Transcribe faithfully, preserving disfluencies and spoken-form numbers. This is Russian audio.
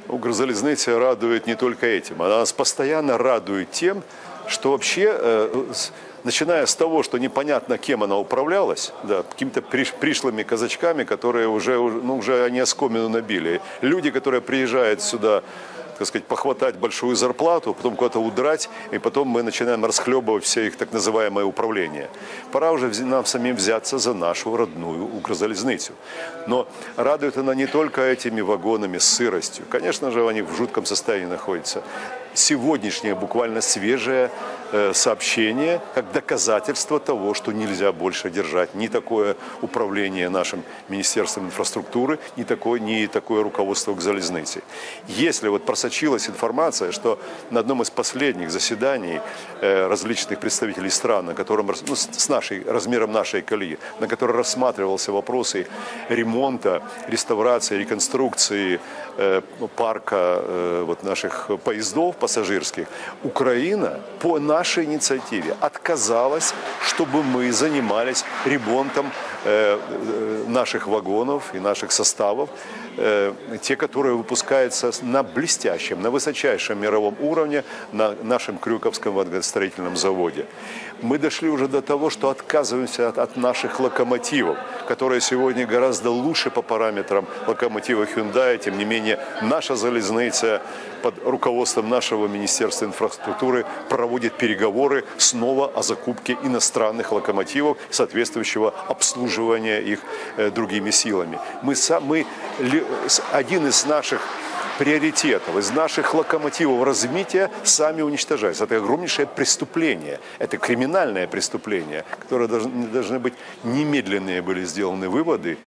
Укрзалізниця радует не только этим, она нас постоянно радует тем, что вообще, э, начиная с того, что непонятно, кем она управлялась, да, какими-то пришлыми казачками, которые уже, ну, уже они оскомину набили. Люди, которые приезжают сюда, так сказать, похватать большую зарплату, потом куда-то удрать, и потом мы начинаем расхлебывать все их так называемое управление. Пора уже нам самим взяться за нашу родную Укрзалізницю. Но радует она не только этими вагонами с сыростью. Конечно же, они в жутком состоянии находятся. Сегодняшнее буквально свежее э, сообщение, как доказательство того, что нельзя больше держать ни такое управление нашим Министерством инфраструктуры, ни такое, ни такое руководство Укрзалізниці. Если вот просочилась информация, что на одном из последних заседаний э, различных представителей стран, на котором, ну, с нашей, размером нашей колеи, на котором рассматривался вопросы ремонта, реставрации, реконструкции э, парка э, вот наших поездов пассажирских, Украина по нашей инициативе отказалась, чтобы мы занимались ремонтом э, наших вагонов и наших составов, э, те, которые выпускаются на блестящем, на высочайшем мировом уровне на нашем Крюковском вагоностроительном заводе. Мы дошли уже до того, что отказываемся от, от наших локомотивов, которые сегодня гораздо лучше по параметрам локомотива Hyundai. Тем не менее, наша залізниця под руководством нашего Министерства инфраструктуры проводит переговоры снова о закупке иностранных локомотивов, соответствующего обслуживания их э, другими силами. Мы, сам, мы один из наших приоритетов, из наших локомотивов развития сами уничтожаются. Это огромнейшее преступление, это криминальное преступление, которое должны, должны быть немедленные были сделаны выводы.